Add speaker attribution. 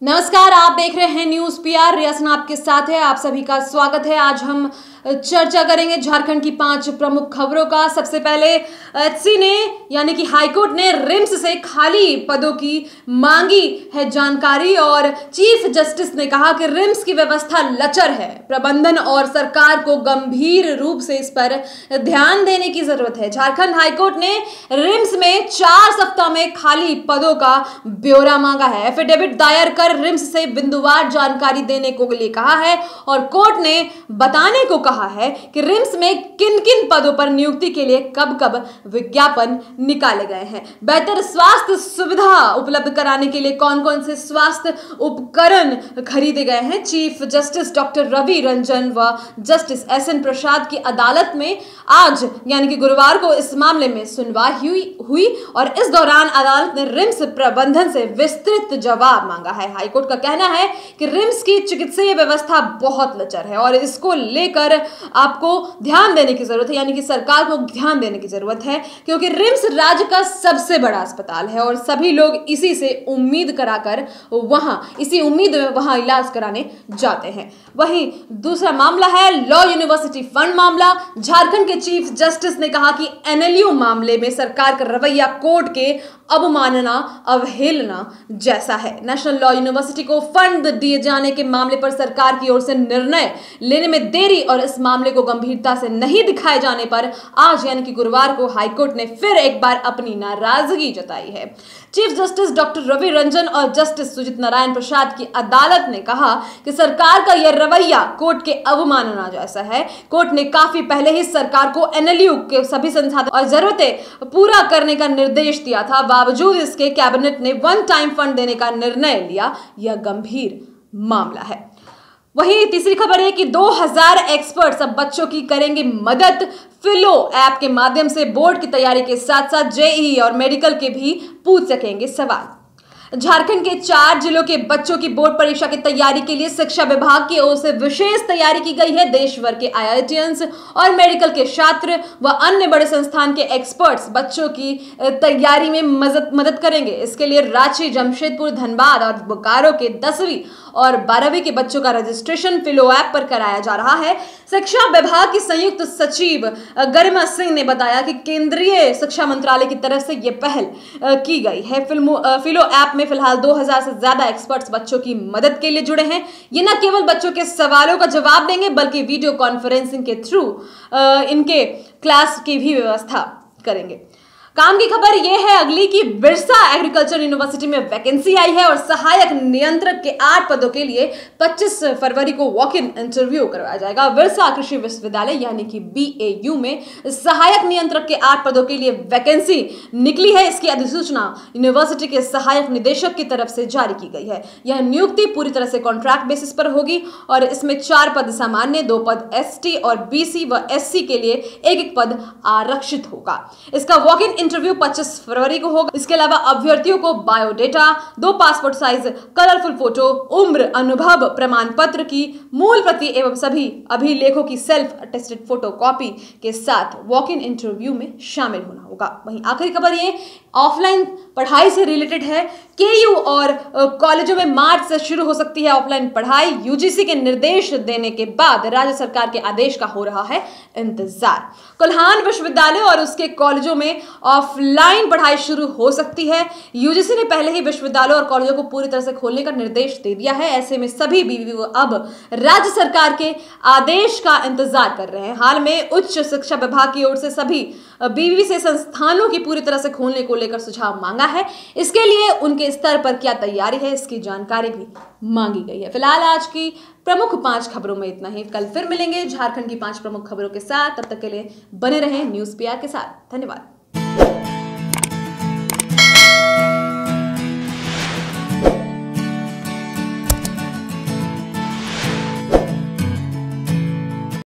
Speaker 1: नमस्कार, आप देख रहे हैं न्यूज पीआर। रियासना आपके साथ है। आप सभी का स्वागत है। आज हम चर्चा करेंगे झारखंड की 5 प्रमुख खबरों का। सबसे पहले एचसी ने यानी कि हाईकोर्ट ने रिम्स से खाली पदों की मांगी है जानकारी और चीफ जस्टिस ने कहा कि रिम्स की व्यवस्था लचर है। प्रबंधन और सरकार को गंभीर रूप से इस पर ध्यान देने की जरूरत है। झारखंड हाईकोर्ट ने रिम्स में 4 सप्ताह में खाली पदों का ब्यौरा मांगा है। एफिडेविट दायर कर रिम्स से बिंदुवार जानकारी देने को लिए कहा है और कोर्ट ने बताने को कहा है कि रिम्स में किन किन पदों पर नियुक्ति के लिए कब कब विज्ञापन निकाले गए हैं। बेहतर स्वास्थ्य सुविधा उपलब्ध कराने के लिए कौन कौन से स्वास्थ्य उपकरण खरीदे गए हैं। Chief justice doctor Ravi Ranjan व जस्टिस एसएन प्रसाद की अदालत में आज यानी कि गुरुवार को इस मामले में सुनवाई हुई और इस दौरान अदालत ने रिम्स प्रबंधन से विस्तृत जवाब मांगा है। हाईकोर्ट का कहना है कि रिम्स की चिकित्सीय व्यवस्था बहुत लचर है और इसको लेकर आपको ध्यान देने की जरूरत है, यानी कि सरकार को ध्यान देने की जरूरत है, क्योंकि रिम्स राज्य का सबसे बड़ा अस्पताल है और सभी लोग इसी से उम्मीद कराकर इसी उम्मीद में वहां इलाज कराने जाते हैं। वहीं दूसरा मामला है लॉ यूनिवर्सिटी फंड मामला। झारखंड के चीफ जस्टिस ने कहा कि एनएलयू मामले में सरकार का रवैया कोर्ट के अवमानना अवहेलना जैसा है। नेशनल लॉ यूनिवर्सिटी को फंड दिए जाने के मामले पर सरकार की ओर से निर्णय लेने में देरी और इस मामले को गंभीरता से नहीं दिखाए जाने पर आज यानी कि गुरुवार को हाईकोर्ट ने फिर एक बार अपनी नाराजगी जताई है। Chief justice doctor Ravi Ranjan और जस्टिस सुजीत नारायण प्रसाद की अदालत ने कहा कि सरकार का यह रवैया कोर्ट के अवमानना जैसा है। कोर्ट ने काफी पहले ही सरकार को एनएलयू के सभी संसाधन और जरूरतें पूरा करने का निर्देश दिया था। बावजूद इसके कैबिनेट ने वन टाइम फंड देने का निर्णय लिया। यह गंभीर मामला है। वहीं तीसरी खबर है कि 2000 एक्सपर्ट्स अब बच्चों की करेंगे मदद। फिलो ऐप के माध्यम से बोर्ड की तैयारी के साथ साथ जेईई और मेडिकल के भी पूछ सकेंगे सवाल। झारखंड के 4 जिलों के बच्चों की बोर्ड परीक्षा की तैयारी के लिए शिक्षा विभाग की ओर से विशेष तैयारी की गई है। देश भर के आईआईटियंस और मेडिकल के छात्र व अन्य बड़े संस्थान के एक्सपर्ट्स बच्चों की तैयारी में मदद करेंगे। इसके लिए रांची, जमशेदपुर, धनबाद और बोकारो के 10वीं और 12वीं के बच्चों का रजिस्ट्रेशन फिलो ऐप पर कराया जा रहा है। शिक्षा विभाग की संयुक्त सचिव गरिमा सिंह ने बताया कि केंद्रीय शिक्षा मंत्रालय की तरफ से यह पहल की गई है। फिलो ऐप में फिलहाल 2000 से ज्यादा एक्सपर्ट्स बच्चों की मदद के लिए जुड़े हैं। ये न केवल बच्चों के सवालों का जवाब देंगे बल्कि वीडियो कॉन्फ्रेंसिंग के थ्रू इनके क्लास की भी व्यवस्था करेंगे। काम की खबर यह है अगली की बिरसा एग्रीकल्चर यूनिवर्सिटी में वैकेंसी आई है और सहायक नियंत्रक के 8 पदों के लिए 25 फरवरी को वॉक इन इंटरव्यू करवाया जाएगा। बिरसा कृषि विश्वविद्यालय यानी कि बीएयू में सहायक नियंत्रक के 8 पदों के लिए वैकेंसी निकली है। इसकी अधिसूचना यूनिवर्सिटी के सहायक निदेशक की तरफ से जारी की गई है। यह नियुक्ति पूरी तरह से कॉन्ट्रैक्ट बेसिस पर होगी और इसमें 4 पद सामान्य, 2 पद एसटी और बीसी व एससी के लिए एक पद आरक्षित होगा। इसका वॉक इन इंटरव्यू 25 फरवरी को होगा। इसके अलावा अभ्यर्थियों को biodata, 2 passport size colourful photo, उम्र, अनुभव प्रमाण पत्र की मूल प्रति एवं सभी अभिलेखों की सेल्फ अटेस्टेड फोटो कॉपी के साथ वॉक इन इंटरव्यू में शामिल होना होगा। वहीं आखिरी खबर ये ऑफलाइन पढ़ाई से रिलेटेड है। केयू और कॉलेजों में मार्च से शुरू हो सकती है ऑफलाइन पढ़ाई। यूजीसी के निर्देश देने के बाद राज्य सरकार के आदेश का हो रहा है इंतजार। कोल्हान विश्वविद्यालय और उसके कॉलेजों में ऑफलाइन पढ़ाई शुरू हो सकती है। यूजीसी ने पहले ही विश्वविद्यालयों और कॉलेजों को पूरी तरह से खोलने का निर्देश दे दिया है। ऐसे में सभी बीवीवी अब राज्य सरकार के आदेश का इंतजार कर रहे हैं। हाल में उच्च शिक्षा विभाग की ओर से सभी बीवीवी से संस्थानों की पूरी तरह से खोलने को लेकर सुझाव मांगा है। इसके लिए उनके स्तर पर क्या तैयारी है इसकी जानकारी भी मांगी गई है। फिलहाल आज की प्रमुख 5 खबरों में इतना ही। कल फिर मिलेंगे झारखंड की 5 प्रमुख खबरों के साथ। तब तक के लिए बने रहें न्यूज पीआर के साथ। धन्यवाद।